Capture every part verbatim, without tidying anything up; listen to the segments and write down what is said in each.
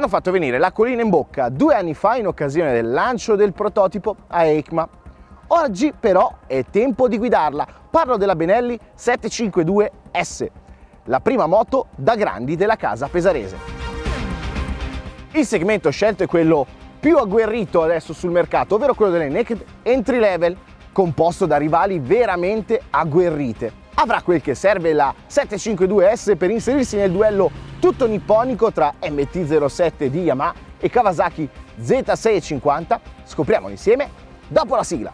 hanno fatto venire l'acquolina in bocca due anni fa in occasione del lancio del prototipo a EICMA. Oggi però è tempo di guidarla. Parlo della Benelli settecentocinquantadue S, la prima moto da grandi della casa pesarese. Il segmento scelto è quello più agguerrito adesso sul mercato, ovvero quello delle naked entry level, composto da rivali veramente agguerrite. Avrà quel che serve la settecentocinquantadue S per inserirsi nel duello tutto nipponico tra M T zero sette di Yamaha e Kawasaki Z seicentocinquanta. Scopriamolo insieme dopo la sigla.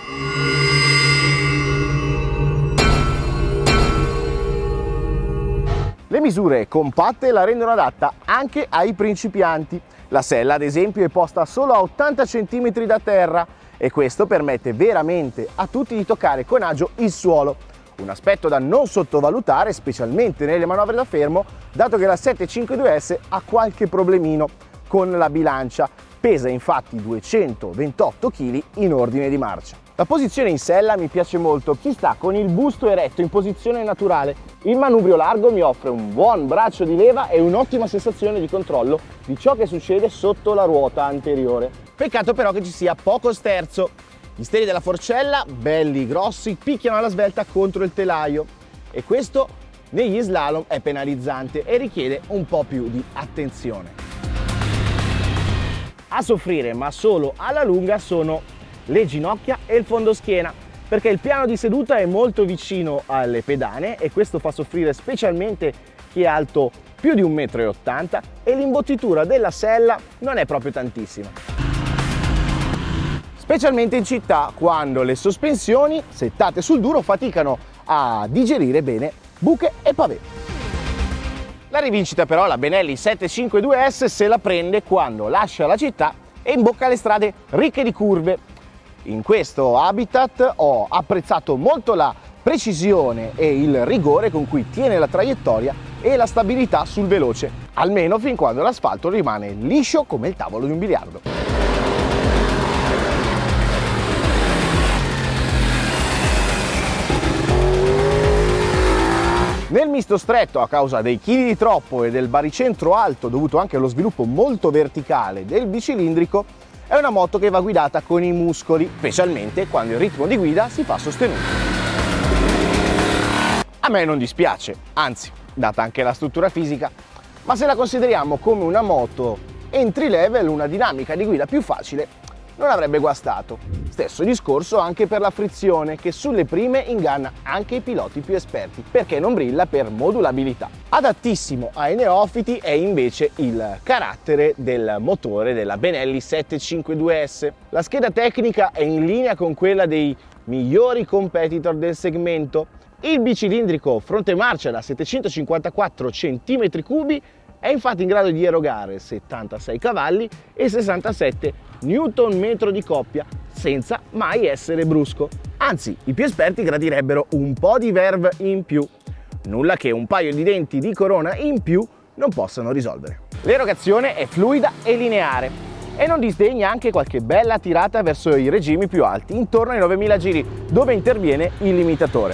Le misure compatte la rendono adatta anche ai principianti. La sella, ad esempio, è posta solo a ottanta centimetri da terra e questo permette veramente a tutti di toccare con agio il suolo. Un aspetto da non sottovalutare, specialmente nelle manovre da fermo, dato che la settecentocinquantadue S ha qualche problemino con la bilancia. Pesa infatti duecentoventotto chili in ordine di marcia. La posizione in sella mi piace molto, chi sta con il busto eretto in posizione naturale. Il manubrio largo mi offre un buon braccio di leva e un'ottima sensazione di controllo di ciò che succede sotto la ruota anteriore. Peccato però che ci sia poco sterzo. Gli steli della forcella, belli grossi, picchiano alla svelta contro il telaio e questo negli slalom è penalizzante e richiede un po' più di attenzione. A soffrire, ma solo alla lunga, sono le ginocchia e il fondoschiena, perché il piano di seduta è molto vicino alle pedane e questo fa soffrire specialmente chi è alto più di un metro e ottanta e l'imbottitura della sella non è proprio tantissima. Specialmente in città, quando le sospensioni settate sul duro faticano a digerire bene buche e pavé. La rivincita però la Benelli settecentocinquantadue S se la prende quando lascia la città e imbocca le strade ricche di curve. In questo habitat ho apprezzato molto la precisione e il rigore con cui tiene la traiettoria e la stabilità sul veloce, almeno fin quando l'asfalto rimane liscio come il tavolo di un biliardo. Nel misto stretto, a causa dei chili di troppo e del baricentro alto dovuto anche allo sviluppo molto verticale del bicilindrico, è una moto che va guidata con i muscoli, specialmente quando il ritmo di guida si fa sostenuto. A me non dispiace, anzi, data anche la struttura fisica, ma se la consideriamo come una moto entry level, una dinamica di guida più facile, non avrebbe guastato. Stesso discorso anche per la frizione, che sulle prime inganna anche i piloti più esperti, perché non brilla per modulabilità. Adattissimo ai neofiti è invece il carattere del motore della Benelli settecentocinquantadue S. La scheda tecnica è in linea con quella dei migliori competitor del segmento. Il bicilindrico fronte marcia da settecentocinquantaquattro centimetri cubi è infatti in grado di erogare settantasei cavalli e sessantasette newton metro di coppia senza mai essere brusco. Anzi, i più esperti gradirebbero un po' di verve in più, nulla che un paio di denti di corona in più non possano risolvere. L'erogazione è fluida e lineare e non disdegna anche qualche bella tirata verso i regimi più alti, intorno ai novemila giri, dove interviene il limitatore.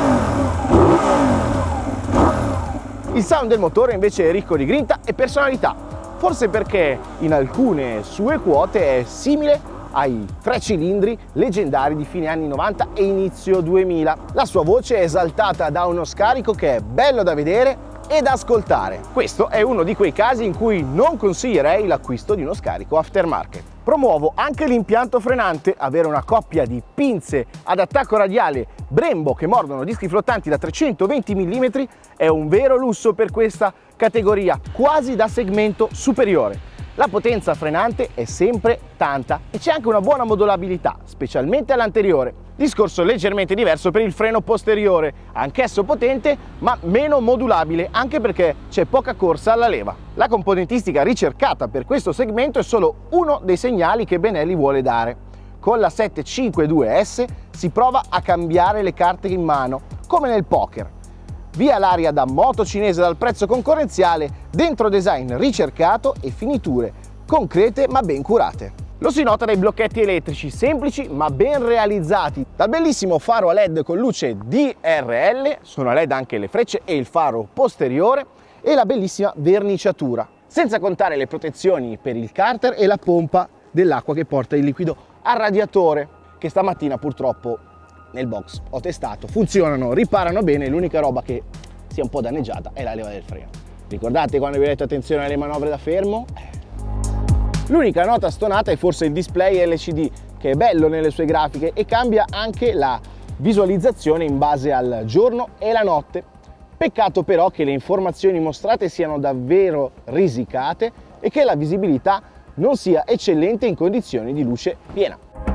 Il sound del motore invece è ricco di grinta e personalità, forse perché in alcune sue quote è simile ai tre cilindri leggendari di fine anni novanta e inizio duemila. La sua voce è esaltata da uno scarico che è bello da vedere e da ascoltare. Questo è uno di quei casi in cui non consiglierei l'acquisto di uno scarico aftermarket. Promuovo anche l'impianto frenante. Avere una coppia di pinze ad attacco radiale Brembo che mordono dischi flottanti da trecentoventi millimetri è un vero lusso per questa categoria, quasi da segmento superiore. La potenza frenante è sempre tanta e c'è anche una buona modulabilità, specialmente all'anteriore. Discorso leggermente diverso per il freno posteriore, anch'esso potente ma meno modulabile, anche perché c'è poca corsa alla leva. La componentistica ricercata per questo segmento è solo uno dei segnali che Benelli vuole dare. Con la settecentocinquantadue S si prova a cambiare le carte in mano, come nel poker. Via l'aria da moto cinese dal prezzo concorrenziale, dentro design ricercato e finiture concrete ma ben curate. Lo si nota dai blocchetti elettrici semplici ma ben realizzati, dal bellissimo faro a led con luce D R L, sono a led anche le frecce e il faro posteriore, e la bellissima verniciatura. senza contare le protezioni per il carter e la pompa dell'acqua che porta il liquido al radiatore, che stamattina purtroppo nel box ho testato, funzionano, riparano bene, l'unica roba che sia un po' danneggiata è la leva del freno. Ricordate quando vi ho detto attenzione alle manovre da fermo? L'unica nota stonata è forse il display L C D, che è bello nelle sue grafiche e cambia anche la visualizzazione in base al giorno e la notte. Peccato però che le informazioni mostrate siano davvero risicate e che la visibilità non sia eccellente in condizioni di luce piena.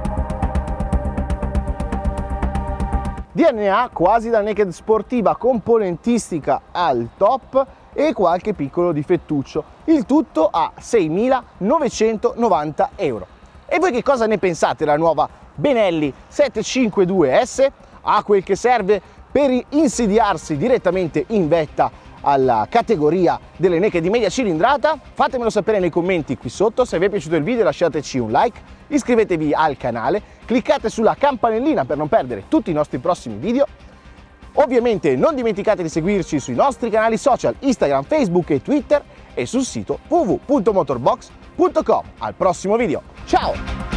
D N A quasi da naked sportiva, componentistica al top e qualche piccolo difettuccio, il tutto a seimilanovecentonovanta euro. E voi che cosa ne pensate della nuova Benelli settecentocinquantadue S? Ha quel che serve per insediarsi direttamente in vetta alla categoria delle naked di media cilindrata? Fatemelo sapere nei commenti qui sotto. Se vi è piaciuto il video lasciateci un like, iscrivetevi al canale, cliccate sulla campanellina per non perdere tutti i nostri prossimi video. Ovviamente non dimenticate di seguirci sui nostri canali social Instagram, Facebook e Twitter e sul sito w w w punto motorbox punto com. Al prossimo video, ciao!